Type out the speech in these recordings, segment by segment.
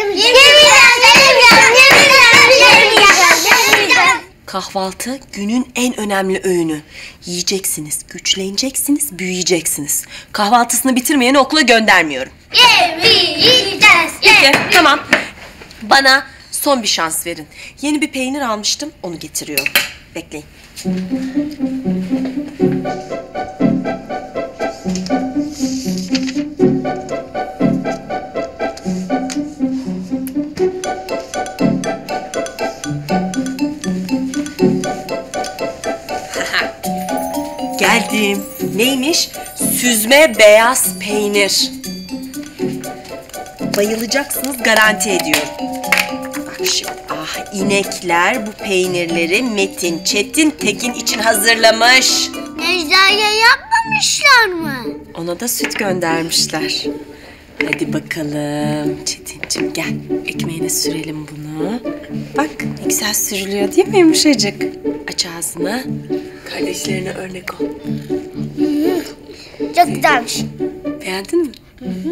Kahvaltı günün en önemli öğünü. Yiyeceksiniz, güçleneceksiniz, büyüyeceksiniz. Kahvaltısını bitirmeyeni okula göndermiyorum. Yemeyeceğiz. Peki, tamam. Bana son bir şans verin. Yeni bir peynir almıştım, onu getiriyorum. Bekleyin. Geldim. Neymiş? Süzme beyaz peynir. Bayılacaksınız, garanti ediyorum. Bak şimdi, inekler bu peynirleri Metin, Çetin, Tekin için hazırlamış. Necla'ya yapmamışlar mı? Ona da süt göndermişler. Hadi bakalım Çetinciğim, gel. Ekmeğine sürelim bunu. Bak ne güzel sürülüyor değil mi yumuşacık? Aç ağzını. Kardeşlerine örnek ol. Çok güzelmiş. Beğendin mi?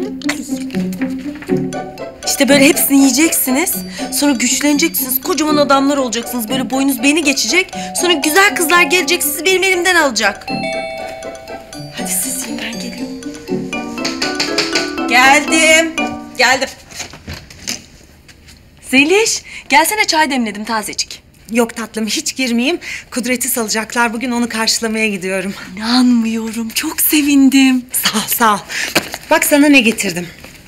İşte böyle hepsini yiyeceksiniz. Sonra güçleneceksiniz. Kocaman adamlar olacaksınız. Böyle boyunuz beni geçecek. Sonra güzel kızlar gelecek, sizi benim elimden alacak. Hadi siz yiyin, ben geliyorum. Geldim. Zeliş, gelsene, çay demledim tazecik. Yok tatlım, hiç girmeyeyim. Kudret'i salacaklar. Bugün onu karşılamaya gidiyorum. İnanmıyorum, çok sevindim. Sağ ol. Bak sana ne getirdim.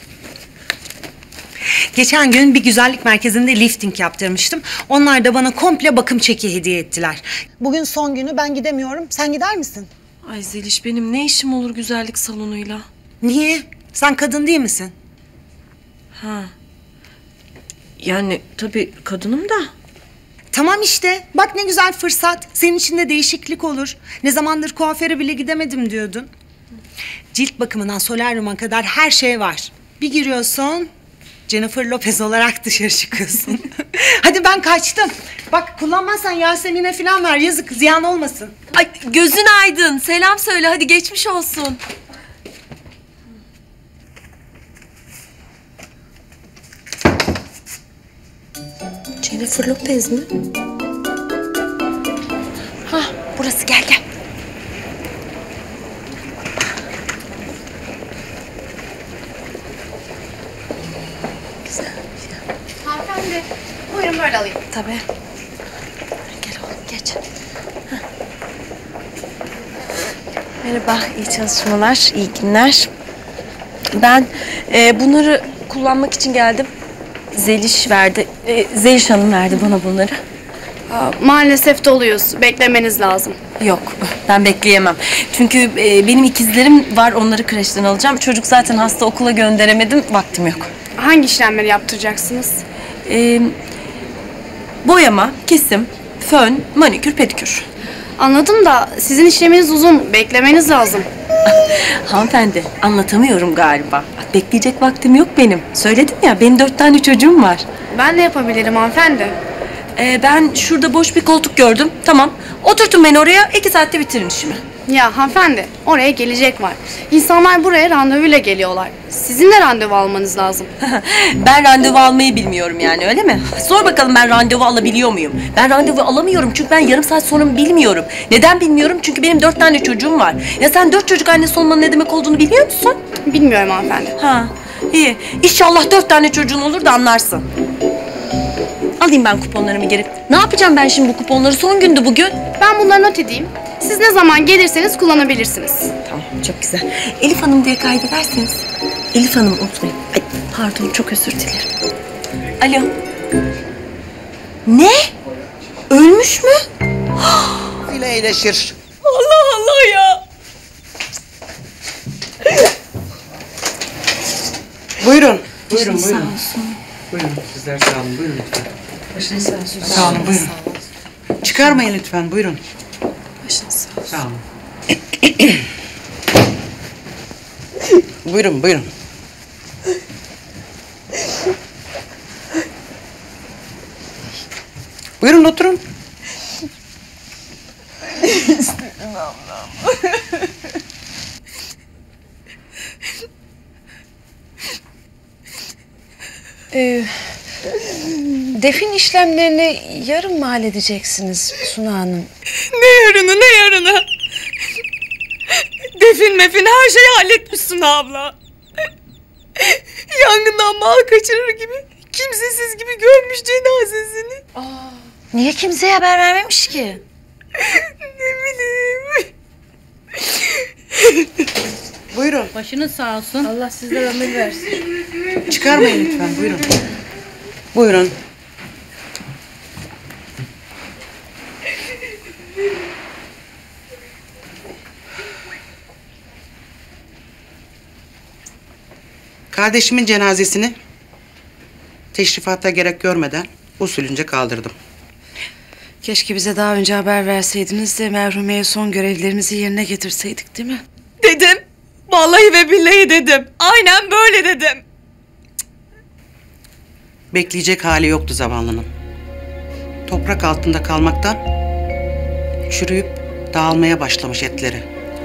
Geçen gün bir güzellik merkezinde lifting yaptırmıştım. Onlar da bana komple bakım çeki hediye ettiler. Bugün son günü, ben gidemiyorum. Sen gider misin? Ay Zeliş, benim ne işim olur güzellik salonuyla? Niye? Sen kadın değil misin? Ha. Yani tabii kadınım da. Tamam işte. Bak ne güzel fırsat. Senin için de değişiklik olur. Ne zamandır kuaföre bile gidemedim diyordun. Cilt bakımından solaryuma kadar her şey var. Bir giriyorsun, Jennifer Lopez olarak dışarı çıkıyorsun. Hadi ben kaçtım. Bak kullanmazsan Yasemin'e falan ver. Yazık, ziyan olmasın. Ay gözün aydın. Selam söyle, hadi geçmiş olsun. Jennifer Lopez mi? Hah, burası, gel. Güzel. Hanımefendi, buyurun böyle alayım. Tabii. Gel oğlum, geç. Hah. Merhaba, iyi çalışmalar, iyi günler. Ben bunları kullanmak için geldim. Zeliş verdi. Zeliş Hanım verdi bana bunları. Maalesef doluyuz. Beklemeniz lazım. Yok, ben bekleyemem. Çünkü benim ikizlerim var, onları kreşten alacağım. Çocuk zaten hasta, okula gönderemedim, vaktim yok. Hangi işlemleri yaptıracaksınız? Boyama, kesim, fön, manikür, pedikür. Anladım da sizin işleminiz uzun. Beklemeniz lazım. Hanımefendi, anlatamıyorum galiba. Bekleyecek vaktim yok benim. Söyledim ya, benim 4 tane çocuğum var. Ben de yapabilirim hanımefendi. Ben şurada boş bir koltuk gördüm. Tamam, oturtun beni oraya, 2 saatte bitirin işimi. Ya hanımefendi, oraya gelecek var. İnsanlar buraya randevuyla geliyorlar. Sizin de randevu almanız lazım. Ben randevu almayı bilmiyorum yani, öyle mi? Sor bakalım, ben randevu alabiliyor muyum? Ben randevu alamıyorum çünkü ben yarım saat sonra bilmiyorum. Neden bilmiyorum? Çünkü benim 4 tane çocuğum var. Ya sen 4 çocuk annesi olmanın ne demek olduğunu biliyor musun? Bilmiyorum hanımefendi. Ha, iyi. İnşallah 4 tane çocuğun olur da anlarsın. Alayım ben kuponlarımı geri. Ne yapacağım ben şimdi bu kuponları? Son gündü bugün. Ben bunları not edeyim. Siz ne zaman gelirseniz kullanabilirsiniz. Tamam, çok güzel. Elif Hanım diye kaydederseniz. Elif Hanım unutmayın. Ay, pardon, çok özür dilerim. Alo. Ne? Ölmüş mü? Ile iyileşir. Allah Allah ya. Buyurun. Buyurun. Sağ olsun. Buyurun, sizler sağ olun. Buyurun lütfen. Başınız sağ olsun. Sağ olun, buyurun. Çıkarmayın lütfen, buyurun. Başınız sağ olsun. Sağ olun. Buyurun, buyurun. Buyurun, oturun. İstedim ablam. Defin işlemlerini yarın mı halledeceksiniz Suna Hanım? Ne yarını? Defin mefin her şeyi halletmiş Suna abla. Yangından mal kaçırır gibi, kimsesiz gibi görmüş cenazesini. Niye kimseye haber vermemiş ki? Ne bileyim. Buyurun. Başınız sağ olsun. Allah sizden ömür versin. Çıkarmayın lütfen. Buyurun. Buyurun. Kardeşimin cenazesini teşrifata gerek görmeden usulünce kaldırdım. Keşke bize daha önce haber verseydiniz de merhumeye son görevlerimizi yerine getirseydik, değil mi? Dedim. Vallahi ve billahi dedim. Aynen böyle dedim. Bekleyecek hali yoktu zavallının. Toprak altında kalmaktan çürüyüp dağılmaya başlamış etleri.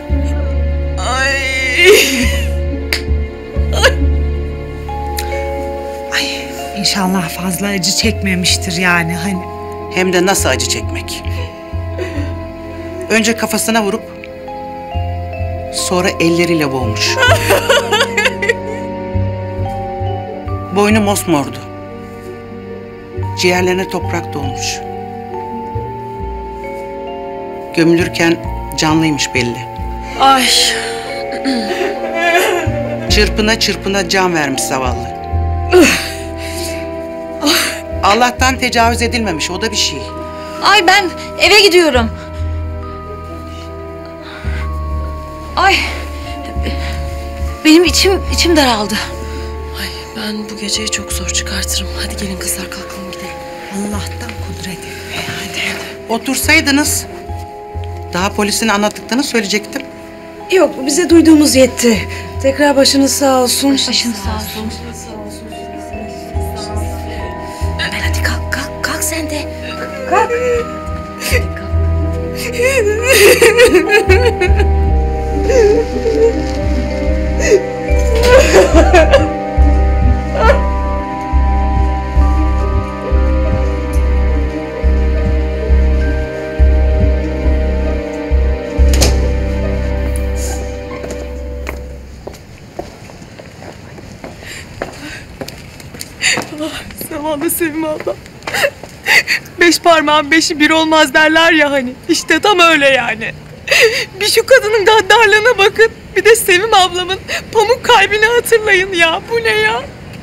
İnşallah fazla acı çekmemiştir yani hani. Hem de nasıl acı çekmek. Önce kafasına vurup sonra elleriyle boğmuş. Boynu mosmordu. Ciğerlerine toprak dolmuş. Gömülürken canlıymış belli. Ay. Çırpına çırpına can vermiş zavallı. Allah'tan tecavüz edilmemiş, o da bir şey. Ay ben eve gidiyorum. Ay. Benim içim daraldı. Ay ben bu geceyi çok zor çıkartırım. Hadi gelin kızlar kalkalım gidelim. Allah'tan kudret etme hadi. Otursaydınız daha polisin anlattıklarını söyleyecektim. Yok, bize duyduğumuz yetti. Tekrar başınız sağ olsun. Başınız sağ olsun. Ömer hadi kalk sen de. Kalk. Zavallı Sevim abla. 5 parmağın 5'i bir olmaz derler ya hani. İşte tam öyle yani. Bir şu kadının gaddarlığına bakın. Bir de Sevim ablamın pamuk kalbini hatırlayın ya. Bu ne ya?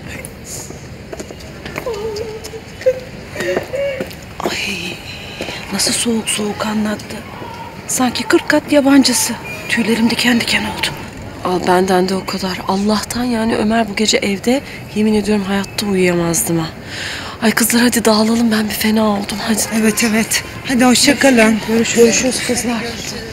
Ay, nasıl soğuk anlattı. Sanki 40 kat yabancısı. Tüylerim diken diken oldu. Al benden de o kadar. Allah'tan yani Ömer bu gece evde. Yemin ediyorum hayatta uyuyamazdım ha. Ay kızlar hadi dağılalım, ben bir fena oldum hadi. Evet. Hadi hoşça kalın. Görüşürüz kızlar.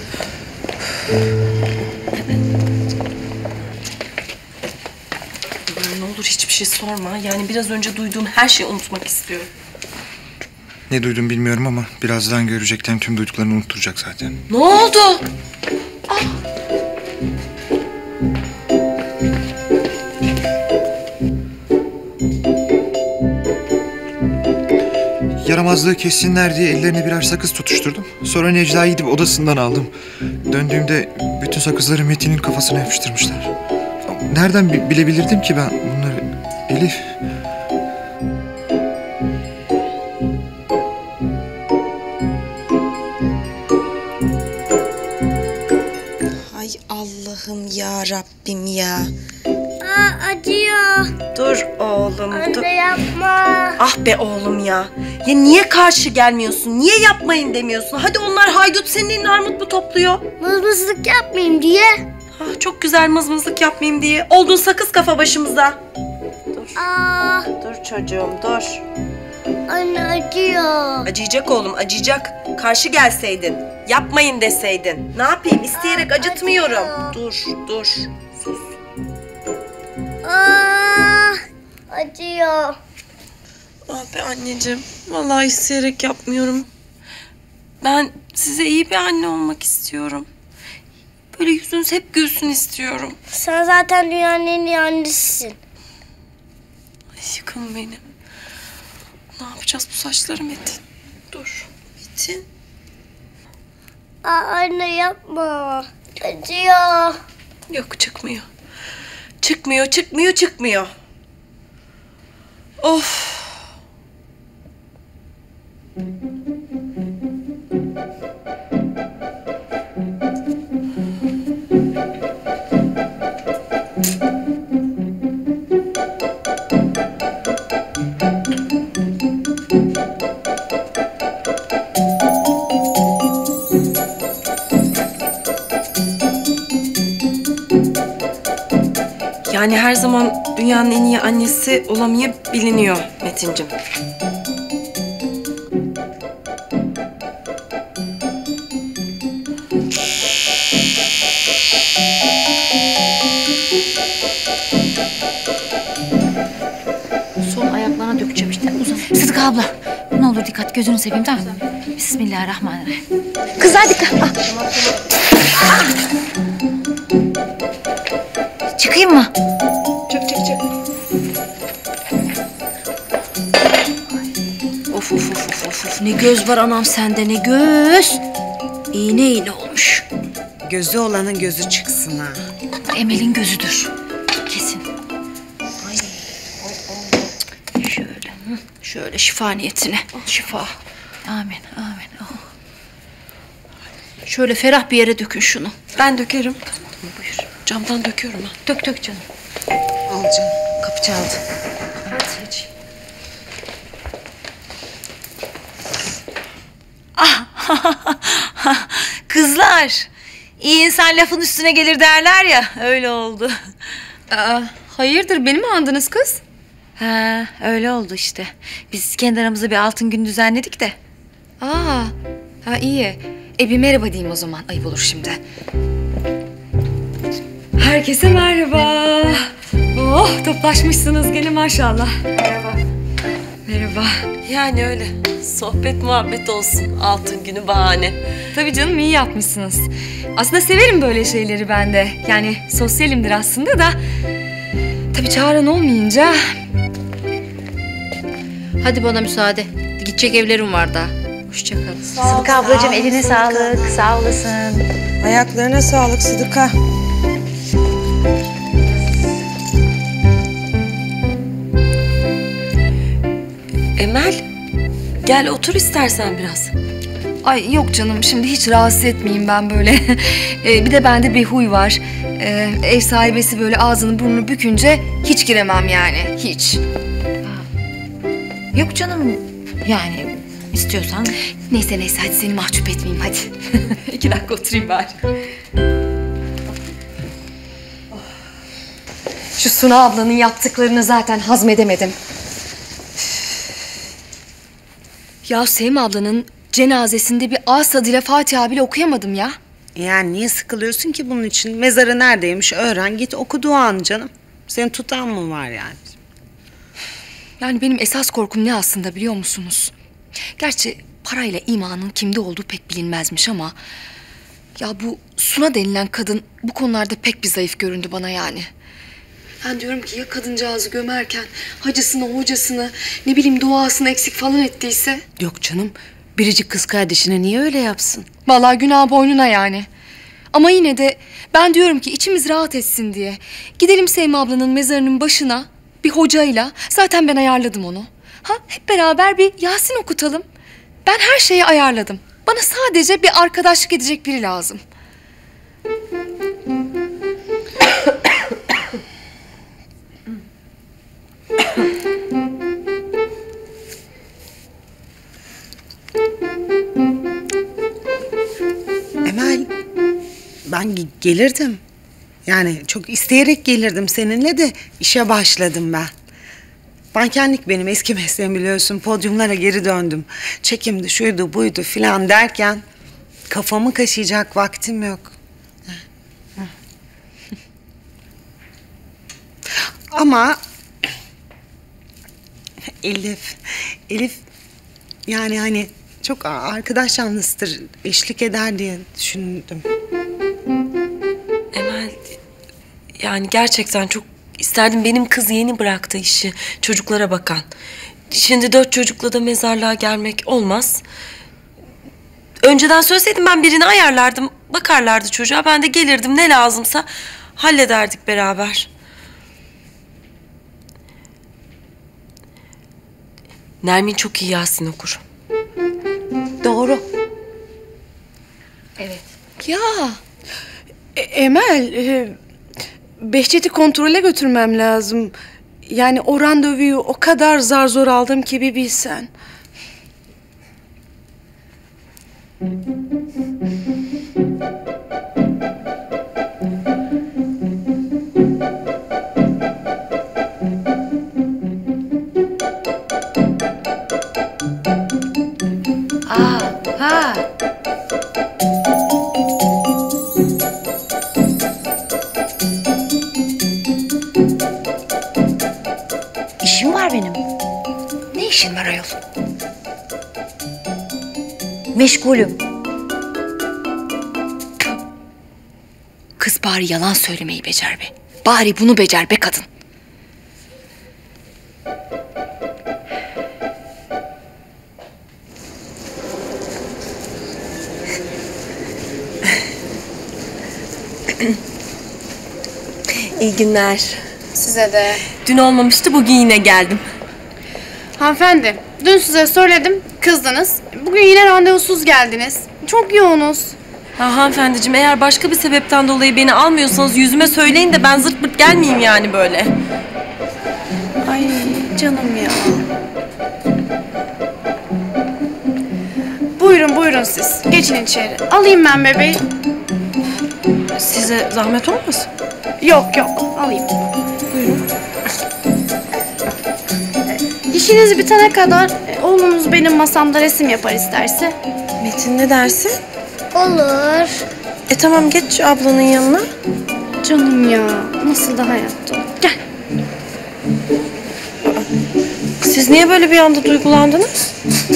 Ne olur hiçbir şey sorma. Yani biraz önce duyduğum her şeyi unutmak istiyorum. Ne duydum bilmiyorum ama birazdan göreceklerin tüm duyduklarını unutturacak zaten. Ne oldu? Yaramazlığı kessinler diye ellerine birer sakız tutuşturdum. Sonra Necla'yı gidip odasından aldım. Döndüğümde bütün sakızları Metin'in kafasına yapıştırmışlar. Nereden bilebilirdim ki ben bunları? Elif. Ay Allah'ım ya Rabbim ya. Acıyor. Dur oğlum dur. Anne yapma. Ah be oğlum ya. Ya niye karşı gelmiyorsun? Niye yapmayın demiyorsun? Hadi onlar haydut, senin elin armut mu topluyor? Mızmızlık yapmayayım diye. Ah, çok güzel mızmızlık yapmayayım diye. Oldun sakız kafa başımıza. Aa, Dur çocuğum dur. anne acıyor. Acıyacak oğlum acıyacak. Karşı gelseydin. Yapmayın deseydin. Ne yapayım? İsteyerek acıtmıyorum. Dur. Sus. Aa, acıyor. Ah be anneciğim. Vallahi isteyerek yapmıyorum. Ben size iyi bir anne olmak istiyorum. Böyle yüzünüz hep gülsün istiyorum. Sen zaten dünyanın en iyi annesisin. Aşkım benim. Ne yapacağız bu saçları Metin? Dur. Metin. Anne yapma. Acıyor. Yok çıkmıyor. Çıkmıyor. Of. Yani her zaman dünyanın en iyi annesi olamayabiliyor Metin'cim. Sol ayaklarına dökeceğim işte. Uzan. Sıdıka abla. Ne olur dikkat, gözünü seveyim, tamam mı? Bismillahirrahmanirrahim. Kızlar dikkat. Çıkayım mı? Çık. Of. Ne göz var anam sende, ne göz. İğne olmuş. Gözü olanın gözü çıksın ha. Emel'in gözüdür. Kesin. Şöyle şifa niyetine. Şifa. Amin. Oh. Şöyle ferah bir yere dökün şunu. Ben dökerim. Buyur. Camdan döküyorum ha. Dök canım. Al canım. Kapı çaldı. Hadi. Kızlar, iyi insan lafın üstüne gelir derler ya, öyle oldu. Hayırdır, beni mi andınız kız? Ha, öyle oldu işte. Biz kendi aramızda bir altın gün düzenledik de. Ha iyi. Bir merhaba diyeyim o zaman, ayıp olur şimdi. Herkese merhaba. Oh, toplaşmışsınız gene maşallah. Merhaba. Yani öyle. Sohbet muhabbet olsun. Altın günü bahane. Tabii canım, iyi yapmışsınız. Aslında severim böyle şeyleri ben de. Yani sosyalimdir aslında da. Tabii çağıran olmayınca. Hadi bana müsaade. Gidecek evlerim var daha. Hoşçakalın. Sıdıka ablacığım eline sağlık. Sağ olasın. Ayaklarına sağlık Sıdıka. Emel, gel otur istersen biraz. Ay yok canım, şimdi hiç rahatsız etmeyeyim ben böyle. Bir de bende bir huy var. Ev sahibesi böyle ağzını burnunu bükünce hiç giremem yani, hiç. Yok canım, yani istiyorsan. Neyse hadi seni mahcup etmeyeyim hadi. 2 dakika oturayım bari. Şu Suna ablanın yaptıklarını zaten hazmedemedim. Ya Sevim ablanın cenazesinde bir ağız tadıyla Fatiha bile okuyamadım ya. Yani niye sıkılıyorsun ki bunun için? Mezarı neredeymiş öğren git oku duanı canım. Seni tutan mı var yani? Yani benim esas korkum ne aslında biliyor musunuz? Gerçi parayla imanın kimde olduğu pek bilinmezmiş ama... Ya bu Suna denilen kadın bu konularda pek bir zayıf göründü bana yani. Ben diyorum ki ya kadıncağızı gömerken hacısını, hocasını, ne bileyim duasını eksik falan ettiyse? Yok canım. Biricik kız kardeşine niye öyle yapsın? Vallahi günah boynuna yani. Ama yine de ben diyorum ki içimiz rahat etsin diye. Gidelim Sevim ablanın mezarının başına bir hocayla. Zaten ben ayarladım onu. Hep beraber bir Yasin okutalım. Ben her şeyi ayarladım. Bana sadece bir arkadaşlık edecek biri lazım. Emel, ben gelirdim. Yani çok isteyerek gelirdim seninle de işe başladım ben. Mankenlik benim eski mesleğim biliyorsun. Podyumlara geri döndüm. Çekimdi, şuydu, buydu filan derken kafamı kaşıyacak vaktim yok. Ama Elif yani hani çok arkadaş canlısıdır, eşlik eder diye düşündüm. Emel, yani gerçekten çok İsterdim, benim kız yeni bıraktı işi. Çocuklara bakan. Şimdi 4 çocukla da mezarlığa gelmek olmaz. Önceden söyleseydim ben birini ayarlardım. Bakarlardı çocuğa. Ben de gelirdim, ne lazımsa hallederdik beraber. Nermin çok iyi Yasin okur. Doğru. Evet. Ya Emel, Behçet'i kontrole götürmem lazım. Yani o randevuyu o kadar zar zor aldım ki bir bilsen. Ha. İşim var benim. ne işin var ayol? Meşgulüm. Kız bari yalan söylemeyi becer be. Bari bunu becer be kadın. İyi günler. Size de. Dün olmamıştı, bugün yine geldim. Hanımefendi, dün size söyledim, kızdınız. Bugün yine randevusuz geldiniz. Çok yoğunuz. Ha, hanımefendiciğim, eğer başka bir sebepten dolayı beni almıyorsanız yüzüme söyleyin de ben zırt pırt gelmeyeyim yani böyle. Ay canım ya. Buyurun siz. Geçin içeri. Alayım ben bebeği. Size zahmet olmasın? Yok, alayım. Buyurun. İşiniz bitene kadar oğlunuz benim masamda resim yapar isterse. Metin ne dersin? Olur. Tamam, geç ablanın yanına. Canım ya, nasıl da hayatta. Gel. Siz niye böyle bir anda duygulandınız?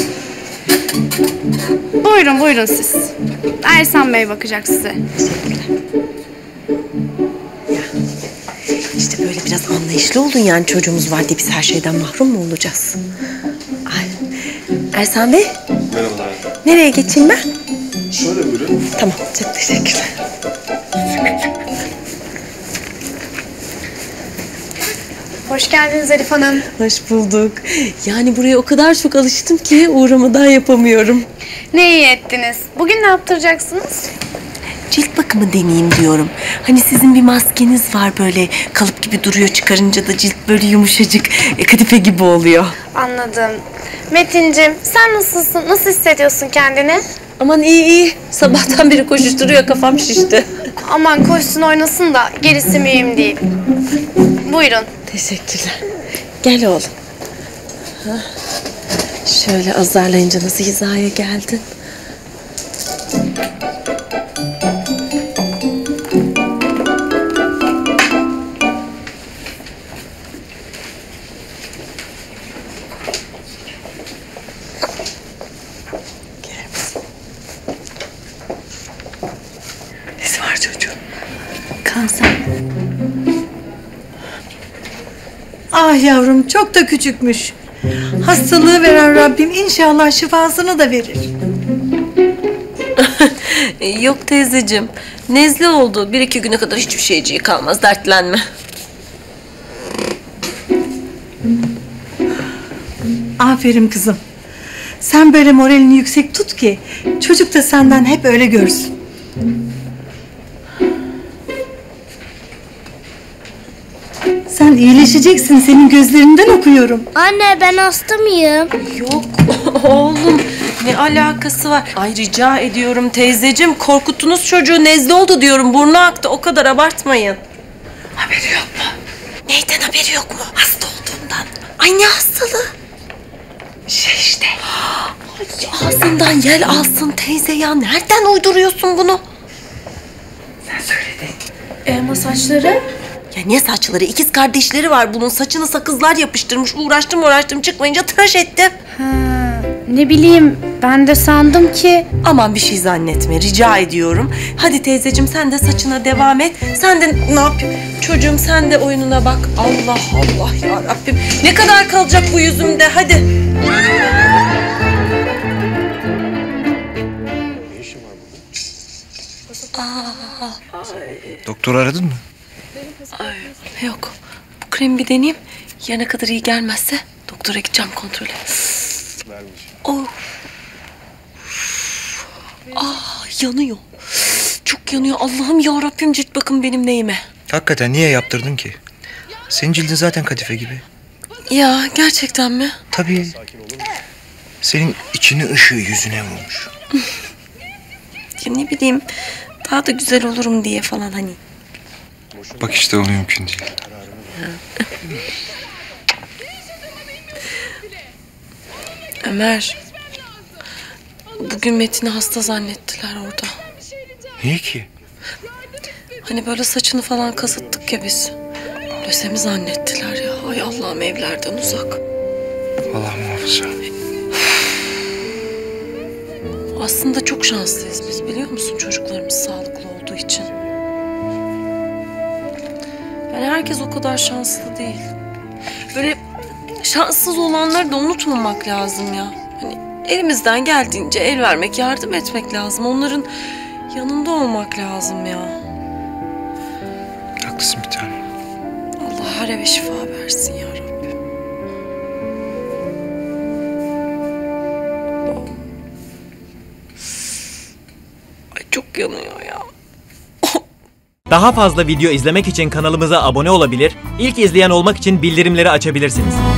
Buyurun siz. Ersan Bey bakacak size. İşte böyle biraz anlayışlı olun yani, çocuğumuz var diye biz her şeyden mahrum mu olacağız? Ay. Ersan Bey. Merhabalar. Nereye geçeyim ben? Şöyle buyurun. Tamam, çok teşekkürler. Hoş geldiniz Elif Hanım. Hoş bulduk. Yani buraya o kadar çok alıştım ki uğramadan yapamıyorum. Ne iyi ettiniz. Bugün ne yaptıracaksınız? Cilt bakımı deneyeyim diyorum. Hani sizin bir maskeniz var, böyle kalıp gibi duruyor, çıkarınca da cilt böyle yumuşacık, kadife gibi oluyor. Anladım. Metin'cim sen nasılsın? Nasıl hissediyorsun kendini? Aman iyi. Sabahtan beri koşuşturuyor, kafam şişti. Aman koşsun oynasın da gerisi mühim değil. Buyurun. Teşekkürler. Gel oğlum. Şöyle azarlayınca nasıl hizaya geldin? Nesi var çocuğum? Kanser. Ah yavrum, çok da küçükmüş. Hastalığı veren Rabbim inşallah şifasını da verir. Yok teyzeciğim. Nezle oldu. 1-2 güne kadar hiçbir şeyciği kalmaz. Dertlenme. Aferin kızım. Sen böyle moralini yüksek tut ki çocuk da senden hep öyle görsün. Sen iyileşeceksin. Senin gözlerinden okuyorum. Anne ben hasta mıyım? Yok oğlum. Ne alakası var? Ay rica ediyorum teyzeciğim. Korkuttunuz çocuğu. Nezle oldu diyorum. Burnu aktı. O kadar abartmayın. Haberi yok mu? Neyden haberi yok mu? Hasta olduğundan. Ay ne hastalığı? İşte. Ay, ağzından yel alsın teyze ya. Nereden uyduruyorsun bunu? Sen söyledin. Ama saçları? Ya ne saçları? İkiz kardeşleri var bunun. Saçını sakızlar yapıştırmış. Uğraştım çıkmayınca tıraş ettim. Ha, Ne bileyim, ben de sandım ki... Aman bir şey zannetme, rica ediyorum. Hadi teyzeciğim sen de saçına devam et. Sen de ne yapayım? Çocuğum sen de oyununa bak. Allah Allah ya Rabbim. Ne kadar kalacak bu yüzümde? Hadi. Doktor aradın mı? Ay, yok. Bu kremi bir deneyeyim. Yarına kadar iyi gelmezse doktora gideceğim kontrole. Oh. Yanıyor. Çok yanıyor. Allah'ım ya Rabbim, cilt bakın benim neyime. Hakikaten niye yaptırdın ki? Senin cildin zaten kadife gibi. Ya gerçekten mi? Tabii. Senin içini ışığı yüzüne vurmuş. Ya ne bileyim, daha da güzel olurum diye falan hani. Bak işte o mümkün değil. Ömer, bugün Metin'i hasta zannettiler orada. Niye ki? Hani böyle saçını falan kazıttık ya biz. Lösemi zannettiler ya. Ay Allah'ım, evlerden uzak. Allah muhafaza. Aslında çok şanslıyız biz, biliyor musun? Çocuklarımız sağlıklı olduğu için. Yani herkes o kadar şanslı değil. Böyle şanssız olanları da unutmamak lazım ya. Hani elimizden geldiğince el vermek, yardım etmek lazım. Onların yanında olmak lazım ya. Haklısın bir tanem. Allah her eve şifa versin ya Rabbim. Ay çok yanıyor ya. Daha fazla video izlemek için kanalımıza abone olabilir, ilk izleyen olmak için bildirimleri açabilirsiniz.